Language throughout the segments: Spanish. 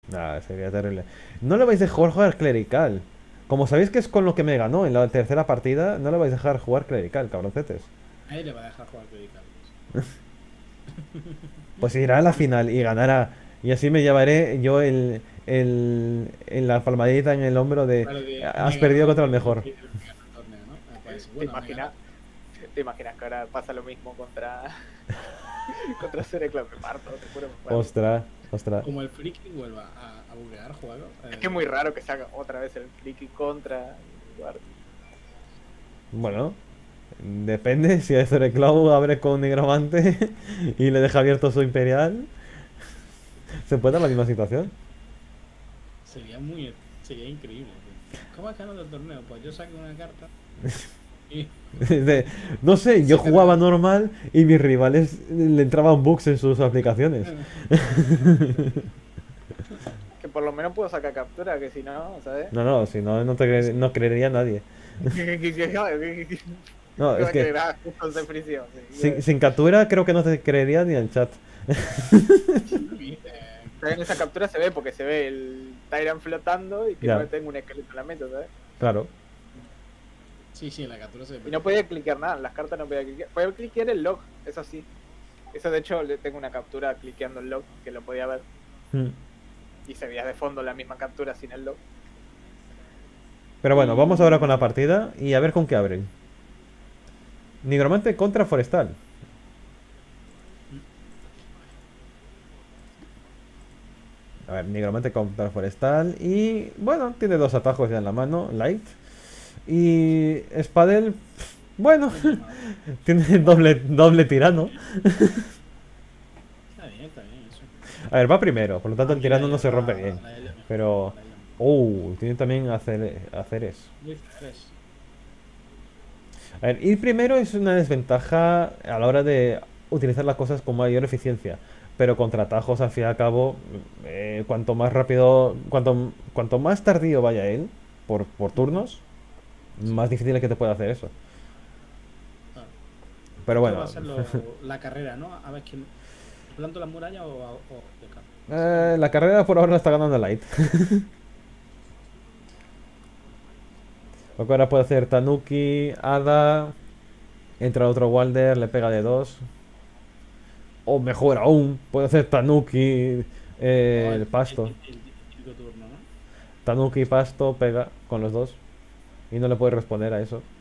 Nada, sería terrible. No le vais a dejar jugar clerical. Como sabéis que es con lo que me ganó en la tercera partida, no le vais a dejar jugar clerical, cabroncetes. Ahí le va a dejar jugar Clericalis. Pues irá a la final y ganará. Y así me llevaré yo la palmadita en el hombro de Claro que has me perdido ganó contra el mejor. el que ganó el torneo, ¿no? Pues ¿Te bueno, me ganó. imaginas? ¿Te imaginas que ahora pasa lo mismo contra contra Cerecla? Me parto, te juro, me parto. Ostras, ostras. Como el friki vuelva a buguear juego. Es que es muy raro que salga otra vez el friki contra Duarte. Bueno, depende si Cloud abre con Nigromante y le deja abierto su Imperial. Se puede dar la misma situación. Sería increíble. Tío. ¿Cómo has ganado el torneo? Pues yo saqué una carta y No sé, yo se jugaba queda. normal y mis rivales le entraban bugs en sus aplicaciones. Que por lo menos puedo sacar captura, que si no, ¿sabes? No, no, si no, no creería nadie. ¿Qué No, va es a que creer? Ah, justo de fricción. sin captura creo que no te creería ni el chat. En esa captura se ve porque se ve el Tyrant flotando y que Ya, no tengo un esqueleto en la mesa, ¿sabes? claro. Sí, sí, la captura se ve. Y no podía cliquear nada, las cartas no podía cliquear. Podía cliquear el log, eso sí. Eso de hecho le tengo una captura cliqueando el log que lo podía ver. Mm. Y se veía de fondo la misma captura sin el log. Pero bueno, vamos ahora con la partida y a ver con qué abren. Nigromante contra Forestal. A ver, Nigromante contra Forestal. Y bueno, tiene dos atajos ya en la mano, Light. Y Spadel, bueno, tiene doble tirano. Está bien eso. A ver, va primero, por lo tanto el Y la tirano no isla, se rompe bien. la isla mejor. Pero... La isla mejor. Tiene también Aceres. Muy fresh. A ver, ir primero es una desventaja a la hora de utilizar las cosas con mayor eficiencia. Pero contra atajos, al fin y al cabo, cuanto más rápido, cuanto más tardío vaya él, por turnos, Sí, más difícil es que te pueda hacer eso. claro. Pero Esto va a bueno, ser la carrera, ¿no? A ver quién. ¿Planto las murallas o Deca? la carrera por ahora la está ganando Light. Lo que ahora puede hacer Tanuki, Ada, entra otro Walder, le pega de dos. O mejor aún, puede hacer Tanuki, O el pasto. el típico turno, ¿no? Tanuki y pasto pega con los dos. Y no le puede responder a eso.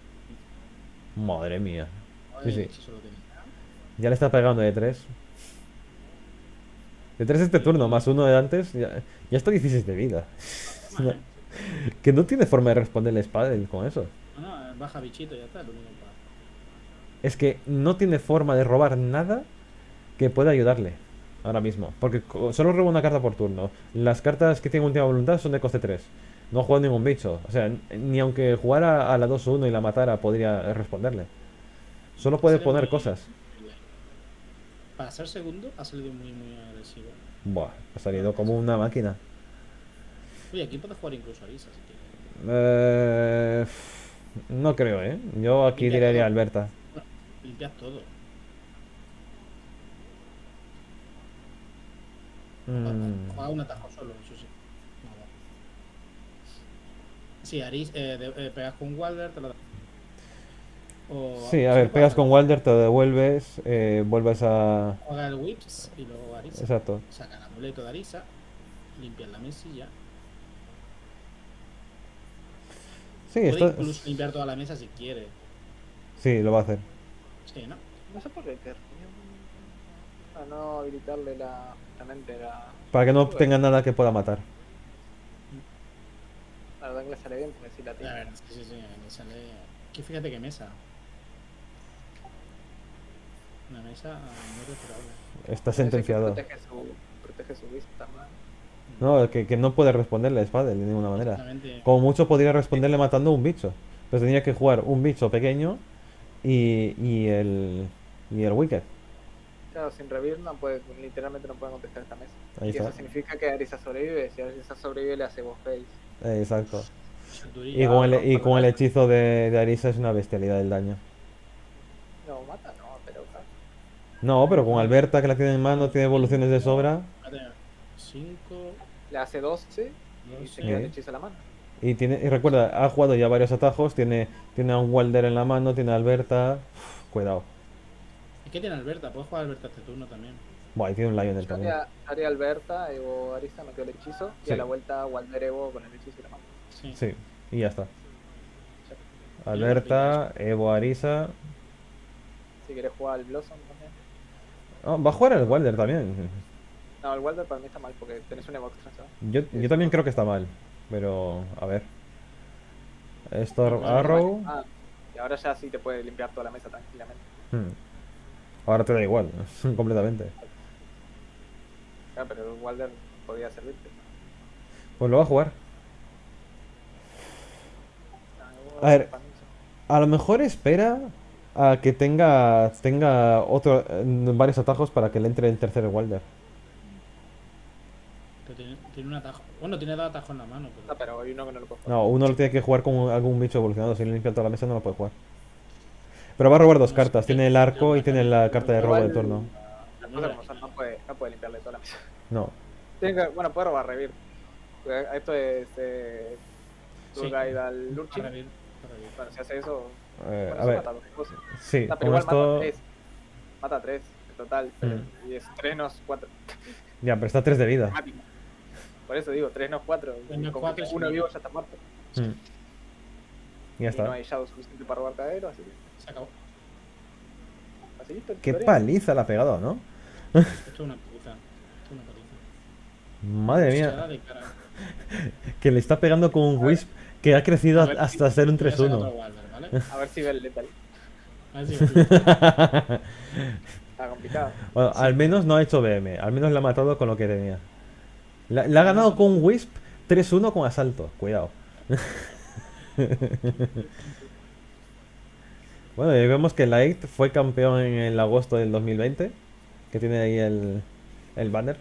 Madre mía. O Sí, el sí. hechizo lo tiene. Ya le está pegando de 3. De 3 este Y turno, más uno de antes. Ya está 16 de vida. más, ¿eh? Que no tiene forma de responderle espada con eso. No, baja bichito y ya está, lo único para. Es que no tiene forma de robar nada que pueda ayudarle. Ahora mismo. Porque solo roba una carta por turno. Las cartas que tienen última voluntad son de coste 3. No juega ningún bicho. O sea, ni aunque jugara a la 2-1 y la matara, podría responderle. Solo Ha puede salido poner muy. cosas. Para ser segundo, ha salido muy agresivo. Buah, ha No, salido como una máquina. oye, aquí puedes jugar incluso a Arisa si quieres. Eh, no creo, ¿eh? Yo aquí Limpias tiraría a todo. Alberta. Bueno, limpias todo. Mm, Juega un atajo solo, eso sí. Nada. Sí, Aris, pegas con Walder, te lo da. O Sí, a si no ver, juegas pegas nada, con Walder, te devuelves, vuelves a... juega el Whips y luego Arisa. Exacto. Saca el amuleto de Arisa, limpias la mesilla. Sí, Puede esto... incluso limpiar toda la mesa si quiere. Sí, lo va a hacer. Sí, ¿no? No sé por qué querría a no habilitarle la mente Para que no Bueno, tenga nada que pueda matar. la verdad que le sale bien porque si la A tiene. ver, sí, me sale. Aquí fíjate qué mesa. Una mesa muy respetable. Está Parece que sentenciado. protege su vista más. No, que no puede responderle a espada de ninguna manera. Exactamente. Como mucho podría responderle matando un bicho. Pero tenía que jugar un bicho pequeño y el Wicked. Claro, sin revivir no puede, literalmente no puede contestar esta mesa. Ahí Y está. eso significa que Arisa sobrevive. Si Arisa sobrevive le hace boss face. Exacto. Eso es Y durillo. Va a y con el romperla. hechizo de Arisa es una bestialidad el daño. No, mata no, pero No, pero con No, Alberta que la tiene en mano, tiene evoluciones de sobra. 5. le hace 12 y No se sé. queda el hechizo en la mano. Y recuerda, ha jugado ya varios atajos, tiene a un Walder en la mano, tiene a Alberta. Uf, cuidado. ¿Y qué tiene Alberta? Puedes jugar Alberta este turno también. Buah, y tiene un Lionel Yo también. haría Alberta, Evo Arisa metió el hechizo y Sí. a la vuelta Walder Evo con el hechizo en la mano. Sí. Sí, y ya está. Sí. Alberta, Evo, Arisa. Si quieres jugar al Blossom también. Oh, va a jugar el Walder también. No, el Walder para mí está mal porque tenés un Evo extra, ¿sabes? Yo también creo que está mal. Pero, a ver. Storm No, Arrow. Ah, y ahora ya sí te puede limpiar toda la mesa tranquilamente. Hmm. Ahora te da igual, completamente. Claro, pero el Walder podía servirte. Pues lo va a jugar. No, A ver. para mí sí. A lo mejor espera a que tenga varios atajos para que le entre el tercer Walder. Pero tiene un atajo. Bueno, tiene 2 atajos en la mano, Ah, pero. pero hay uno que no lo puedo jugar. No, uno lo tiene que jugar con algún bicho evolucionado. Si le limpia toda la mesa no lo puede jugar. Pero va a robar dos No sé, cartas. Tiene el arco y tiene la carta de robo Igual, de turno. Las cosas como son, no puede limpiarle toda la mesa. No. Bueno, puede robar Revir. Esto es Sí. Tour Guide al Lurchin. Para revivir. Bueno, si hace eso, A bueno, eso ver. mata a dos cosas. Sí, Pero con igual esto. mata 3 en total. Y es 3 no 4. Ya, pero está a 3 de vida. Por eso digo, 3 no 4. 3 no Con 4 que es uno un- vivo ya está muerto. Mm. Ya Y no está. hay Shadow suficiente para robar cadero, así que. Se acabó. Así listo. Qué tutorial. paliza le ha pegado, ¿no? Esto es una paliza. Esto es una paliza. Madre Se da mía. de cara. Que le está pegando con un Wisp que ha crecido A ver, hasta ser un voy a sacar otro 3-1. Walder, ¿vale? A ver si ve el letal. A ver si me explico. Está complicado. Bueno, al menos no ha hecho BM. Al menos le ha matado con lo que tenía. Le ha ganado con un Wisp 3-1 con asalto. Cuidado. Bueno, y vemos que Light fue campeón en el agosto del 2020. Que tiene ahí el banner.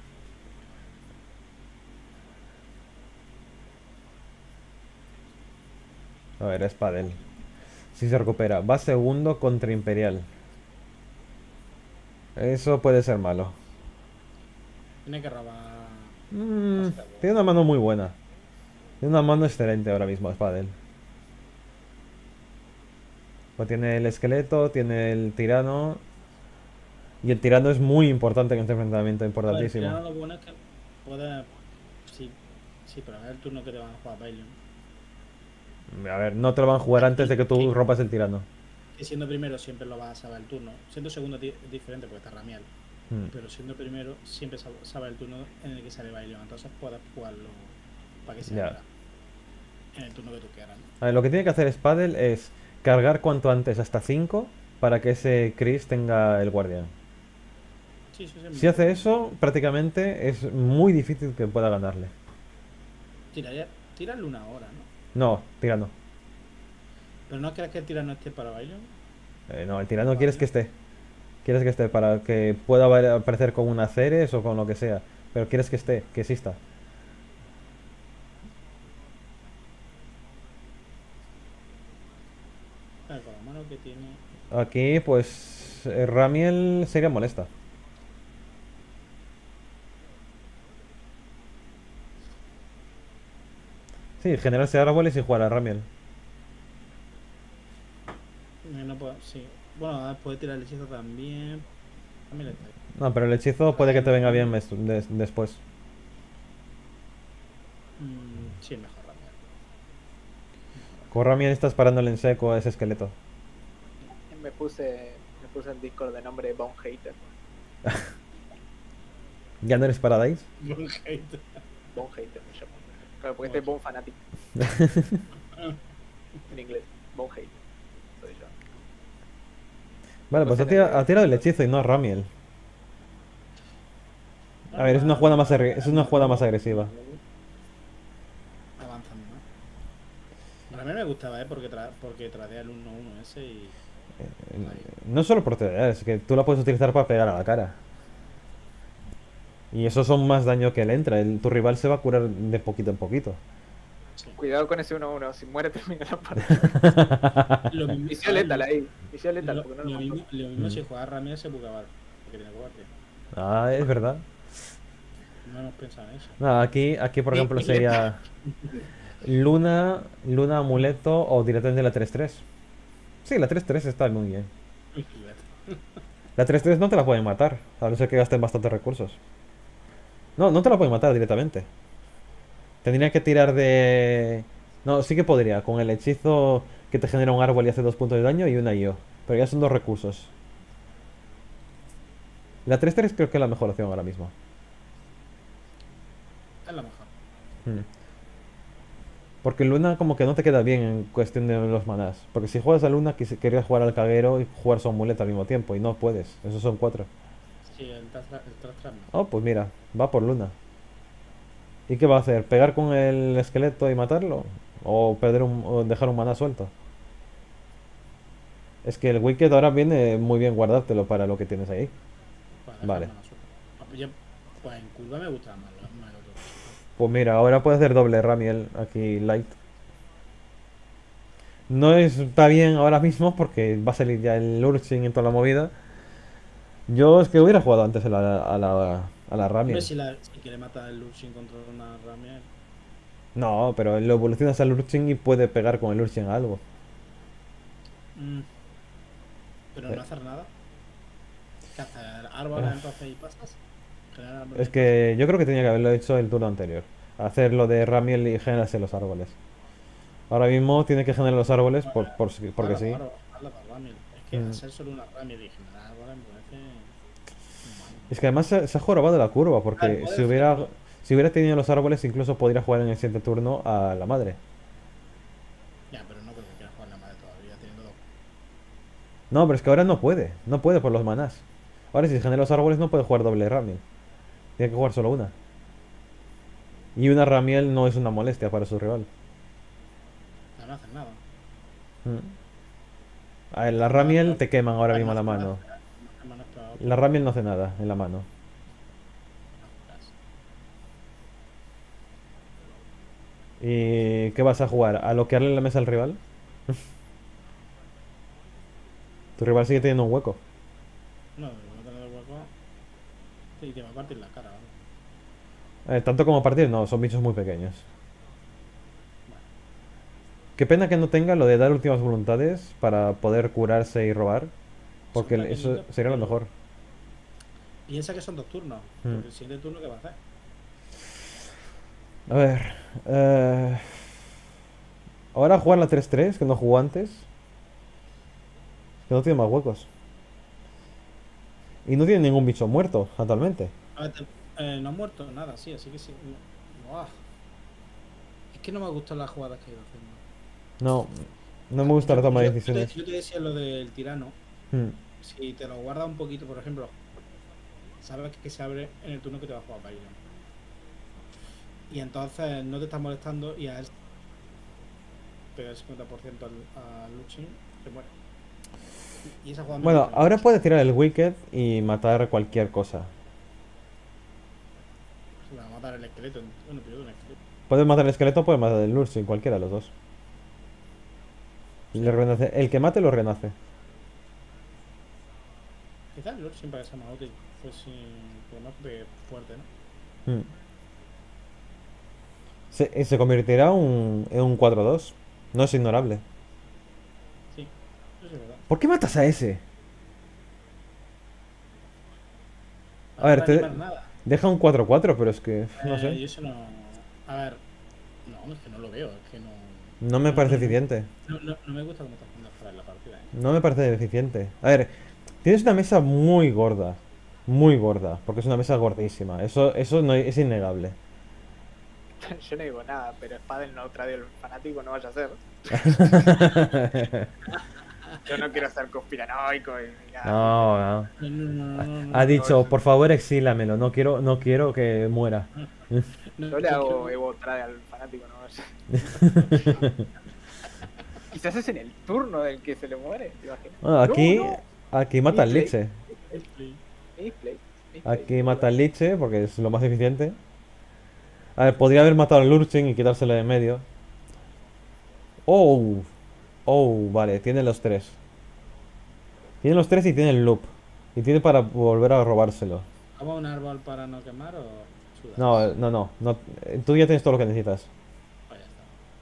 A ver, es Padel. Si se recupera. Va segundo contra Imperial. Eso puede ser malo. Tiene que robar. Tiene una mano muy buena. Tiene una mano excelente ahora mismo, Spadel. Pues tiene el esqueleto, tiene el tirano. Y el tirano es muy importante en este enfrentamiento, importantísimo. Lo bueno es que puede. Sí, pero es el turno que te van a jugar Bailion. A ver, no te lo van a jugar antes de que tú rompas el tirano. Y siendo primero siempre lo vas a saber el turno. Siendo segundo es diferente porque está Ramiel. Mm. Pero siendo primero siempre sabe el turno en el que sale Bailion. Entonces puedes jugarlo para que Ya. sea en el turno que tú quieras. A ver, lo que tiene que hacer Spadel es cargar cuanto antes hasta 5 para que ese Chris tenga el guardián. Sí, Si hace eso, prácticamente es muy difícil que pueda ganarle. Tírale una hora, ¿no? No, tirano. Pero no crees que el tirano esté para Bailion. No, el tirano quieres que esté. Quieres que esté para que pueda aparecer con una Ceres o con lo que sea. Pero quieres que esté, que exista. Con la mano que tiene. Aquí, pues, Ramiel sería molesta. Sí, generarse árboles y jugar a Ramiel. No puedo, sí. Bueno, puede tirar el hechizo también. También está ahí. No, pero el hechizo puede que te venga bien después. Sí, mejor Ramiel. Con Ramiel estás parándole en seco a ese esqueleto. Me puse en Discord de nombre Bone Hater. ¿Ya no eres Paradise? Bone Hater me llamo. Claro, porque este es Bone Fanatic. En inglés. Bone Hater. Soy yo. Vale, pues ha tirado el hechizo y no a Ramiel. A ver, es una jugada más, es una jugada más agresiva. Avanzando, ¿no? A mí me gustaba, porque tradea el 1-1 ese y. No solo por tradear, es que tú la puedes utilizar para pegar a la cara. Y eso son más daño que le entra. Tu rival se va a curar de poquito en poquito. Sí. Cuidado con ese 1-1. Si muere, termina la partida. Lo mismo, Misión letal ahí. Misión letal, porque no lo lo mismo, mató. lo mismo si juega Ramiel se puede acabar. Porque tiene guardia. Ah, es verdad. no hemos pensado en eso. Nada, aquí por ejemplo sería Luna, Luna Amuleto o directamente la 3-3. Sí, la 3-3 está muy bien. Uy, fíjate. La 3-3 no te la pueden matar, a no ser que gasten bastantes recursos. No, no te la pueden matar directamente. Tendría que tirar de... No, sí que podría, con el hechizo que te genera un árbol y hace 2 puntos de daño y una IO. Pero ya son 2 recursos. La 3-3 creo que es la mejor opción ahora mismo. Es la mejor. Hmm. Porque Luna como que no te queda bien en cuestión de los manás. Porque si juegas a Luna querías jugar al Kagero y jugar su amuleto al mismo tiempo. Y no puedes, esos son 4. Sí, el Trastram. Oh, pues mira, va por Luna. ¿Y qué va a hacer? ¿Pegar con el esqueleto y matarlo? ¿O o dejar un maná suelto? Es que el Wicked ahora viene muy bien guardártelo para lo que tienes ahí. Pues Vale. déjame la suerte. Pues en curva me gusta más el otro. Pues mira, ahora puedes hacer doble Ramiel aquí light. No está bien ahora mismo porque va a salir ya el Urchin y toda la movida. Yo es que hubiera jugado antes a la Hombre, Ramiel. si quiere matar el Luxin contra una Ramia. No, pero lo evolucionas al Urchin y puede pegar con el Urchin a algo. Pero Eh. no hacer nada. ¿Qué hacer? ¿Árboles entonces y pasas? Generar árboles Es y que yo creo que tenía que haberlo hecho el turno anterior. Hacer lo de Ramiel y generarse los árboles. Ahora mismo tiene que generar los árboles pasas. porque sí. Hazlo para Ramil. Es que Mm. hacer solo una Ramil y generar árboles me parece. Mal. Es que además se ha jorobado la curva porque Puede si hubiera tenido los árboles incluso podría jugar en el siguiente turno a la madre. Ya, pero no creo que quiera jugar la madre todavía teniendo dos. No, pero es que ahora no puede por los manás. Ahora si genera los árboles no puede jugar doble Ramiel. Tiene que jugar solo una. Y una Ramiel no es una molestia para su rival. No, no hacen nada. A ver, la Ramiel te queman ahora mismo la mano. La Ramiel no hace nada en la mano. ¿Y qué vas a jugar? ¿A bloquearle la mesa al rival? Tu rival sigue teniendo un hueco. No, va a tener el hueco. Y te va a partir la cara. ¿Vale? Tanto como partir, no, son bichos muy pequeños. Qué pena que no tenga lo de dar últimas voluntades para poder curarse y robar. Porque Son eso pequeñitos, sería lo pero mejor. piensa que son 2 turnos. Mm. Porque el siguiente turno, ¿qué va a hacer? A ver. Ahora jugar la 3-3, que no jugó antes. Que no tiene más huecos. Y no tiene ningún bicho muerto actualmente. A ver, no ha muerto nada, sí, así que sí. Buah. Es que no me gustan las jugadas que he ido haciendo. No, no me gusta la toma de decisiones. Yo te decía lo del tirano. Mm. Si te lo guardas un poquito, por ejemplo, sabes que se abre en el turno que te va a jugar Byron. Y entonces no te estás molestando y a él pega el 50% al Luxin, te muere. Y esa jugada me Bueno, gusta ahora mucho. puede tirar el Wicked y matar cualquier cosa. Se va a matar el esqueleto. Bueno, pierdo un esqueleto. Puede matar el esqueleto, puede matar el Lursin, cualquiera de los dos. Le renace. El que mate lo renace. Quizás el Luxin para que sea más útil. Pues sí, por más que fuerte, ¿no? Mm. Se convertirá en un 4-2. No es ignorable. Sí, eso sí es verdad. ¿Por qué matas a ese? A No ver, va a animar nada. deja un 4-4, pero es que no Yo sé. eso no. A ver, no, es que no lo veo, es que no. No me parece eficiente. No me gusta cómo está jugando fuera en la partida, No me parece eficiente. A ver, tienes una mesa muy gorda. Muy gorda, porque es una mesa gordísima. Eso no es innegable. Yo no digo nada, pero espada en la otra del fanático no vaya a ser. Yo no quiero ser conspiranoico y nada. No, no. No, Ha dicho, por favor, exílamelo. No quiero que muera. Yo le hago Evo Trade al fanático, no vaya. Quizás es en el turno del que se le muere, ¿te imaginas? Bueno, aquí, No, no. aquí mata al Misplay. Liche. Misplay. Aquí mata al Liche porque es lo más eficiente. A ver, podría haber matado al Lurchin y quitárselo de en medio. Oh, oh, vale, tiene los 3. Tiene los 3 y tiene el loop. Y tiene para volver a robárselo. ¿Hago un árbol para no quemar o sudas. No. Tú ya tienes todo lo que necesitas. Pues ya está.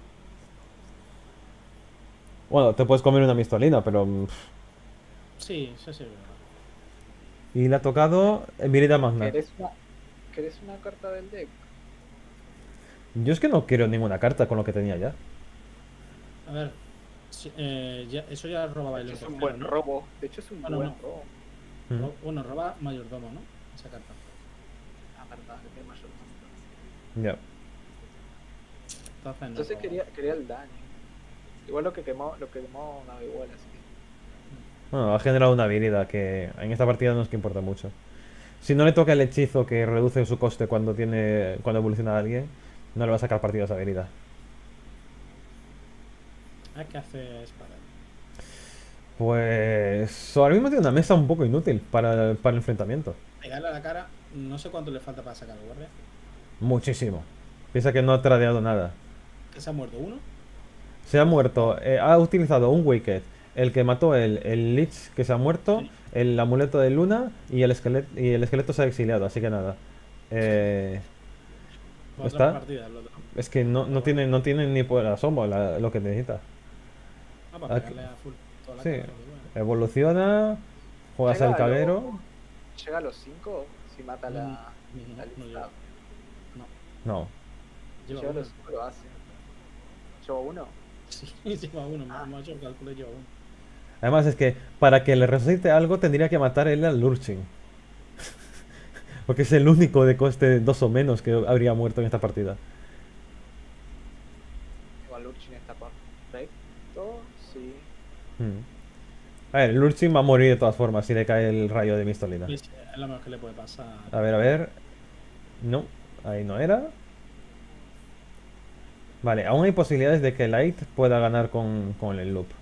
Bueno, te puedes comer una mistolina, pero... Sí, eso sí. Y le ha tocado Mirida Magna. ¿Querés una carta del deck? Yo es que no quiero ninguna carta con lo que tenía ya. A ver. Eso ya robaba el Es un tercero, buen ¿no? robo. De hecho, es un Bueno, buen no. robo. Bueno, roba mayordomo, ¿no? Esa carta. La verdad, que tiene mayor. Ya. Entonces, no Entonces roba. quería el daño. Igual lo que quemó nada igual, así que. Bueno, ha generado una habilidad que en esta partida no es que importa mucho. Si no le toca el hechizo que reduce su coste cuando evoluciona a alguien, no le va a sacar partido a esa habilidad. ¿Qué hace espada? Pues ahora mismo tiene una mesa un poco inútil para el enfrentamiento. Pegarle a la cara, no sé cuánto le falta para sacar el guardia. Muchísimo. Piensa que no ha tradeado nada. ¿Que se ha muerto uno? Se ha muerto, ha utilizado un Wicked, el que mató el Lich que se ha muerto, Sí. el amuleto de Luna y el esqueleto se ha exiliado, así que nada. Por ¿Está? otra partida, el otro. Es que no tiene ni por asomo lo que necesita. Para Aquí. pegarle a full toda la Sí, cara. Bueno. evoluciona, juegas Llega al caguero. Llega a los 5 si mata la No lista. lleva. No, No, lleva Llega a uno. los 5 lo hace. ¿Lleva uno? Sí, lleva uno. Macho, calculo lleva uno. además es que para que le resucite algo tendría que matar él al Lurching. Porque es el único de coste 2 o menos que habría muerto en esta partida. Igual Urchin está correcto, sí. A ver, el Lurching va a morir de todas formas si le cae el rayo de Mistolina. Es lo mejor que le puede pasar. A ver. No, ahí no era. Vale, aún hay posibilidades de que Light pueda ganar con el loop.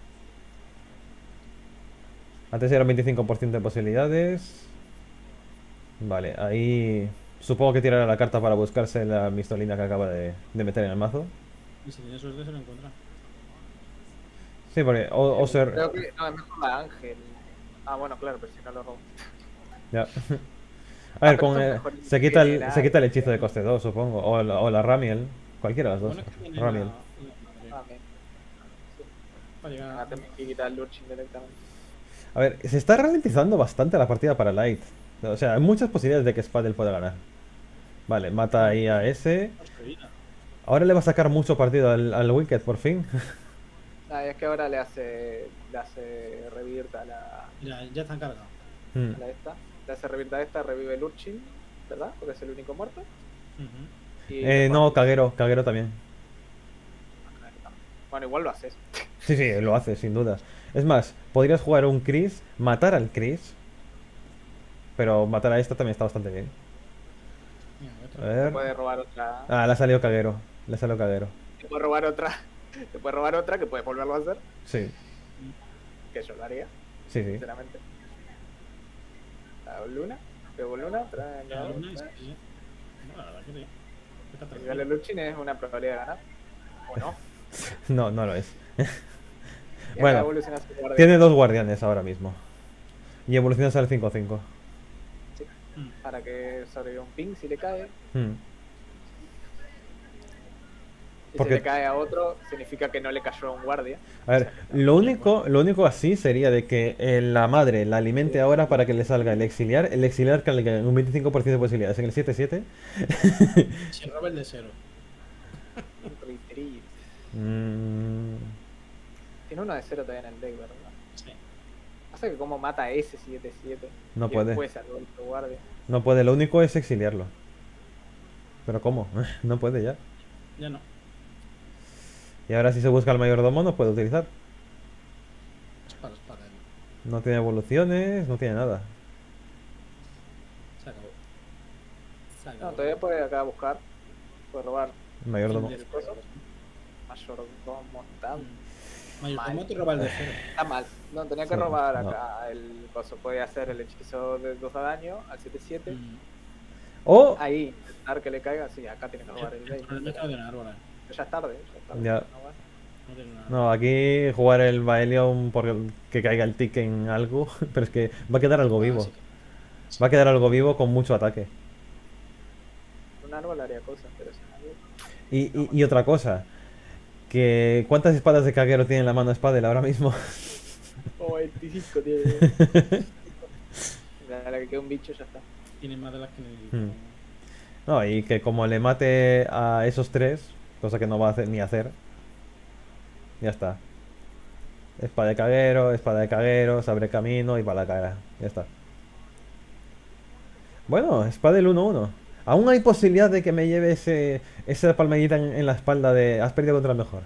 Antes era 25% de posibilidades. Vale, ahí supongo que tirará la carta para buscarse la Mistolina que acaba de meter en el mazo. Y si tiene suerte, se lo encuentra. Sí, porque Oser... Creo que no, es mejor la Ángel. Ah, bueno, claro, pero si no lo robo. Ya. A ver, pero esto es mejor se quita que la- se quita el hechizo de coste 2, supongo. O la Ramiel. Cualquiera de las dos. Bueno, es que viene Ramiel. Ah, bien. Para llegar Ah, también que quitar el Urchin directamente. A ver, se está ralentizando bastante la partida para Light. O sea, hay muchas posibilidades de que Spadel pueda ganar. Vale, mata ahí a ese. Ahora le va a sacar mucho partido al Wicked, por fin. Ah, es que ahora le hace revivirte a Mira, ya están cargados. la esta. Le hace revivirte a esta, revive el Urchin, ¿verdad? Porque es el único muerto. Y No, Caguero también. Bueno, igual lo haces. Sí, lo hace, sin duda. Es más, podrías jugar un Chris, matar al Chris. Pero matar a esta también está bastante bien. Mira, A otro. Te ver. puede robar otra. Ah, le ha salido Caguero. Le ha salido Caguero. Te puede robar otra. Te puede robar otra que puedes volverlo a hacer. Sí, Que yo lo haría, sí. sinceramente. La Luna. Pego Luna. Trae La la luna y otra. sí. No, la verdad que sí. Fíjate, El nivel de Luchin es una probabilidad de ganar. O no. No lo es. Y Bueno, acá evoluciona su guardia. Tiene 2 guardianes ahora mismo. Y evoluciona al 5-5. Sí, para que sobreviva un ping si le cae. Hmm. Y Porque- si le cae a otro, significa que no le cayó a un guardia. A ver, lo único así sería de que la madre la alimente ahora para que le salga el exiliar. El exiliar que le un 25% de posibilidades en el 7-7. Si roba el de cero. Retreat. Mm, Tiene uno de cero todavía en el deck, ¿verdad? Sí. Pasa que como mata a ese 7-7. No y puede. después al otro guardia. no puede, lo único es exiliarlo. Pero ¿cómo? No puede ya. Ya no. Y ahora si se busca el mayordomo no puede utilizar. Espada. No tiene evoluciones, no tiene nada. Se acabó. Se No, acabó. todavía puede acá buscar. Puede robar El mayordomo. Fin de- mayordomo. Está, Mayordomo te roba el de cero. está mal. No, tenía que Sí, robar no. acá el coso. Puede hacer el hechizo de 2 de daño al 7-7. O Ahí, intentar que le caiga. Sí, acá tiene que robar el El rey. problema es que no tiene árbol. Pero ya es tarde. Ya. No va. No tiene nada. no, aquí jugar el Baelion por que caiga el tick en algo, pero es que va a quedar algo vivo. Así que- Va a quedar algo vivo con mucho ataque. un árbol haría cosas, pero sin árbol. Y otra cosa, que ¿cuántas espadas de Kagero tiene en la mano Spadel ahora mismo? Oh, 25 tiene. A la que queda un bicho ya está. Tiene más de las que necesito. Hmm. No, y que como le mate a esos tres, cosa que no va a hacer ni hacer, ya está. Espada de Kagero, se abre camino y para la cara. Ya está. Bueno, Spadel 1-1. Aún hay posibilidad de que me lleve esa palmadita en la espalda de has perdido contra el mejor.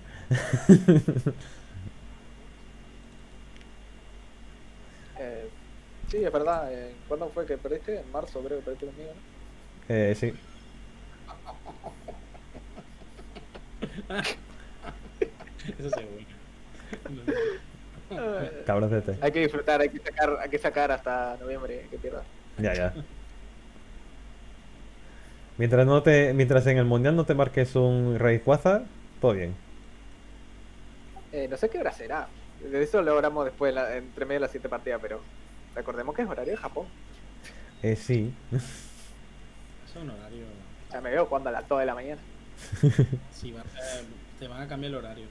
Sí, es verdad. ¿Cuándo fue que perdiste? En marzo creo que perdiste conmigo, ¿no? Sí. Eso seguro. Cabroncete. Hay que disfrutar, hay que sacar hasta noviembre que pierda. Ya. Mientras en el mundial no te marques un Rayquaza, todo bien. No sé qué hora será. De eso lo hablamos después, entre medio de la siguiente partida, pero recordemos que es horario de Japón. Sí. Eso es un horario. O sea, me veo jugando a las 2 de la mañana. Sí, te van a cambiar el horario.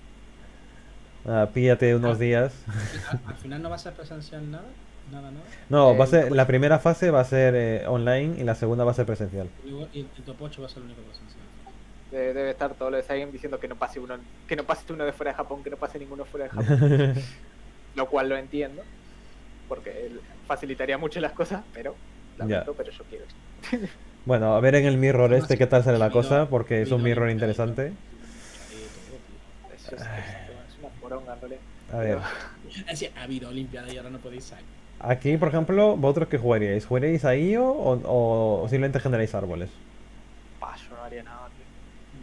Píllate unos días. Al final no va a ser presencial nada. Nada. No, va a ser, Top la 8. primera fase va a ser online y la segunda va a ser presencial. Y el top 8 va a ser el único presencial. Debe estar todo lo de Saiyan diciendo que no pase uno de fuera de Japón, que no pase ninguno fuera de Japón. Lo cual lo entiendo, porque él facilitaría mucho las cosas, pero lamento, pero yo quiero. Bueno, a ver en el mirror este qué tal sale la cosa, porque es un mirror interesante. Eso es una poronga, en realidad. A ver, Ha habido Olimpiada y ahora no podéis salir. aquí por ejemplo, ¿vosotros qué jugaríais? ¿Jugaríais a IO o simplemente generáis árboles? Yo no haría nada, tío.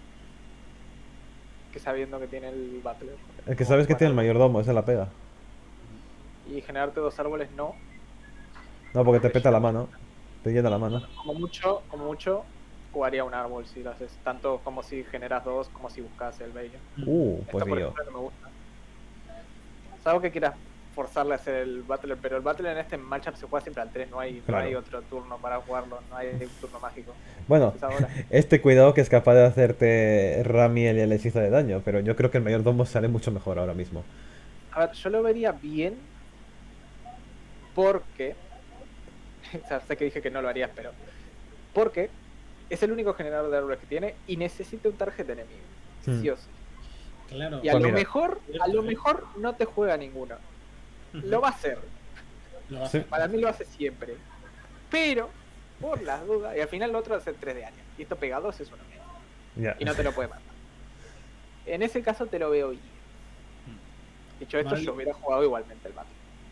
Que sabiendo que tiene el Battler. El que sabes que tiene el mayordomo, esa es la pega. Y generarte 2 árboles no. No, porque te peta la mano. Te llena la mano. Como mucho, jugaría un árbol si lo haces. Tanto como si generas 2, como si buscas el bello. Pues Esto, por IO. ejemplo, no me gusta. Salvo que quieras forzarle a hacer el Battler, pero el Battler en este matchup se juega siempre al 3, no hay Claro. otro turno para jugarlo, no hay un turno mágico. Bueno, Es ahora. cuidado que es capaz de hacerte Ramiel y el hechizo de daño, pero yo creo que el mayordomo sale mucho mejor ahora mismo. A ver, yo lo vería bien porque... O sea, sé que dije que no lo harías, pero... Porque es el único generador de árboles que tiene y necesita un target enemigo. Sí o sí. Claro. Y a Pues lo mira. mejor no te juega ninguno. Lo va a hacer. Lo va a Sí. hacer. Para mí lo hace siempre. Pero, por las dudas, y al final lo otro hace 3 de daño. Y esto pega 2 es uno menos. Ya. Y no te lo puede matar. En ese caso te lo veo bien. Dicho esto, Vale. yo hubiera jugado igualmente el mate.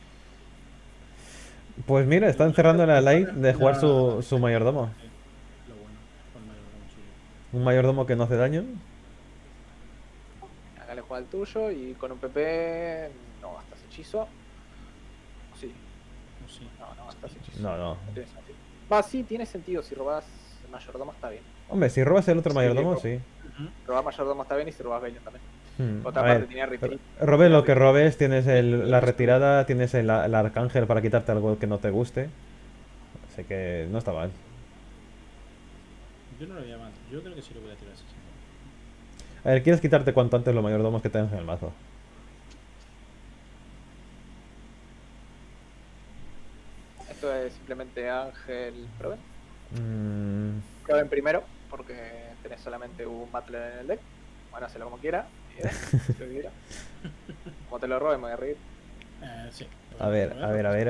Pues mira, están cerrando la live de jugar No. su mayordomo. Lo bueno, con el mayordomo suyo. Un mayordomo que no hace daño. Hágale jugar el tuyo y con un PP no gastas hechizo. Sí, O sí. no gastas hechizo. No. No tiene sentido. Va, sí, tiene sentido. Si robas el mayordomo está bien. Hombre, si robas el otro Sí, mayordomo, digo. sí. Ujú. Robar mayordomo está bien y si robas Bellon también. Otra A parte ver, tenía retreat. robes lo que robes, tienes la retirada, tienes el arcángel para quitarte algo que no te guste. Así que no está mal. Yo no lo veía mal. Yo creo que sí lo voy a tirar así. A ver, ¿quieres quitarte cuanto antes los mayordomos que tengas en el mazo? Esto es simplemente Ángel Proven. Mm, Proven primero, porque tenés solamente un Battler en el deck. Bueno, hazlo como quiera. Si lo quiera. Como te lo robe, me voy a reír. Sí. a ver. Se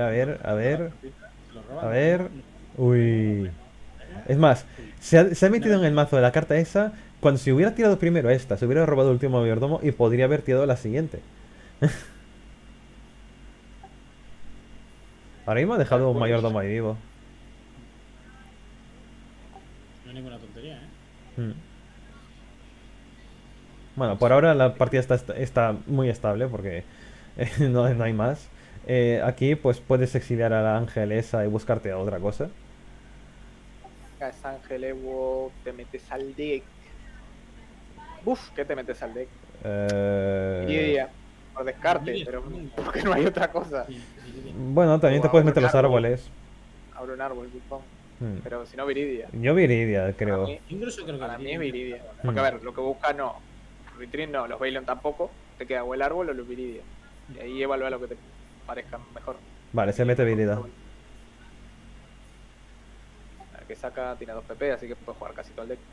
lo roban. A ver. Uy. Es más, se ha metido en el mazo de la carta esa. Cuando si hubiera tirado primero esta, se hubiera robado el último mayordomo y podría haber tirado la siguiente. Ahora mismo ha dejado un mayordomo ahí vivo. No es ninguna tontería, ¿eh? Mm. Bueno, por ahora la partida está muy estable porque no hay más. Aquí pues puedes exiliar a la Ángel esa y buscarte a otra cosa. Acá es Ángel Evo, te metes al deck. Uf, ¿qué te metes al deck? Iridia, por descarte, Iridia, pero sí. porque no hay otra cosa. Sí. Bueno, también te puedes meter los árboles. Abro un árbol, supongo. Pero si no, Viridia. Yo Viridia, creo. Incluso creo que Para mí es Viridia. Viridia. Porque a ver, lo que busca no. Retreat no, los Bailion tampoco. Te queda o el árbol o los Viridia. Y ahí evalúa lo que te parezca mejor. Vale, se mete Viridia. El que saca tiene 2 PP, así que puede jugar casi todo el deck.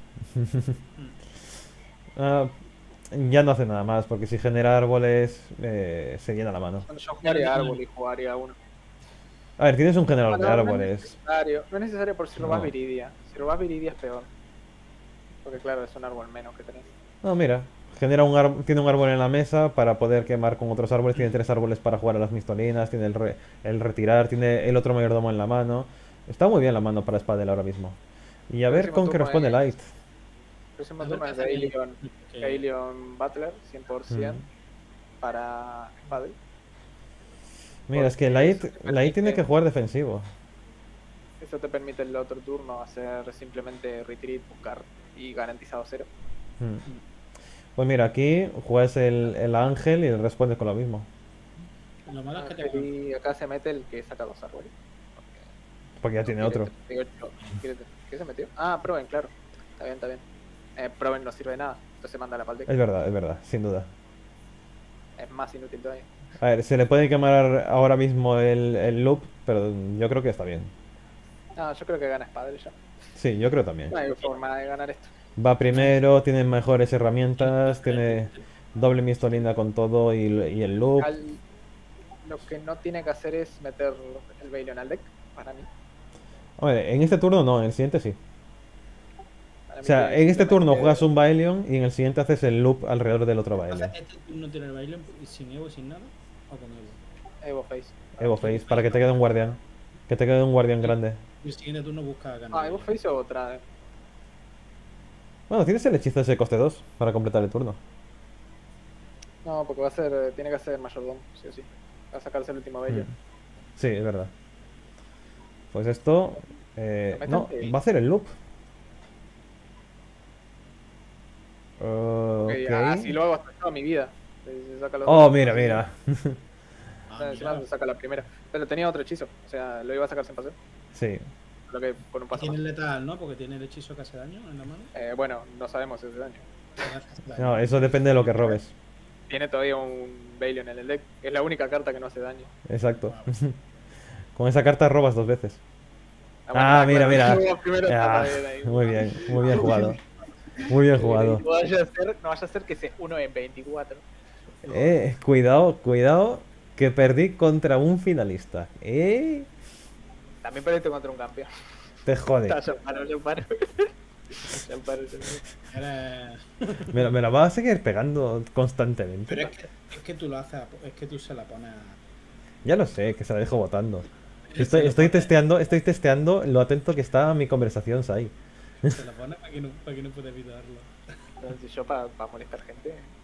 Ah, ya no hace nada más, porque si genera árboles, se llena la mano. Yo jugaría árbol y jugaría uno. A ver, tienes un generador de No, árboles. no es necesario por si robas No. Viridia. Si robas Viridia es peor. Porque claro, es un árbol menos que tenés. No, mira, tiene un árbol en la mesa para poder quemar con otros árboles. Tiene 3 árboles para jugar a las mistolinas. Tiene el retirar. Tiene el otro mayordomo en la mano. Está muy bien la mano para Spadel ahora mismo. Y a ver Próximo con qué turno responde es- Light. Próximo A ver turno qué es hace Aelion Butler, 100% para Spadel. Mira, es que Porque Light eso te tiene que permite- jugar defensivo. Eso te permite el otro turno hacer simplemente retreat, buscar y garantizado 0. Mm. Pues mira, aquí juegas el ángel y respondes con lo mismo. Lo malo es que te Y acá se mete el que saca 2 árboles. Porque ya tiene otro. ¿Qué se metió? Ah, Proven, claro. Está bien, está bien. Proven no sirve de nada, entonces manda la palde. Es verdad, sin duda. Es más inútil todavía. A ver, se le puede quemar ahora mismo el loop, pero yo creo que está bien. No, yo creo que gana Spadel ya. Sí, yo creo también. No hay forma de ganar esto. Va primero, tiene mejores herramientas, tiene doble mistolina con todo y el loop. Lo que no tiene que hacer es meter el Bailion al deck, para mí. Hombre, en este turno no, en el siguiente sí. Para O mí sea, que en este turno simplemente- juegas un Bailion y en el siguiente haces el loop alrededor del otro Bailion. Este no tiene el baile sin Evo, sin nada. O con Evo. Evo Face. Evo Face, para que te quede un guardián. Que te quede un guardián grande. Y el siguiente turno busca ganar. Ah, Evo Face o otra. Bueno, tienes el hechizo ese coste 2 para completar el turno. No, porque va a ser, tiene que ser Mayordomo, sí o sí. Va a sacarse el último Bailion. Sí, es verdad. Pues esto... no, Métete. va a hacer el loop. Ok, Ok. así lo hago hasta toda mi vida. Se saca los Oh, dos. mira, mira. Ah, Encima mira. se saca la primera. Pero tenía otro hechizo, o sea, lo iba a sacar sin paseo. Sí. Lo que con un paso Tiene más. el letal, ¿no? Porque tiene el hechizo que hace daño en la mano. Bueno, no sabemos ese daño. No, eso depende de lo que robes. Tiene todavía un Bailion en el deck. Es la única carta que no hace daño. Exacto. Con esa carta robas 2 veces. Bueno, Ah, mira, claro, mira. primero Ah, etapa de ahí. muy bien jugado. Muy bien jugado. No vaya a ser que sea 1 en 24. Cuidado, cuidado, que perdí contra un finalista. También perdiste contra un campeón. Te jode. Ya paro. Ya paro. Eres- Me la va a seguir pegando constantemente. Pero es que tú lo haces, es que tú se la pones a... Ya lo sé, que se la dejo votando. Estoy testeando lo atento que está a mi conversación, Sai. Se la pones para que no pueda evitarlo. Entonces yo para molestar gente.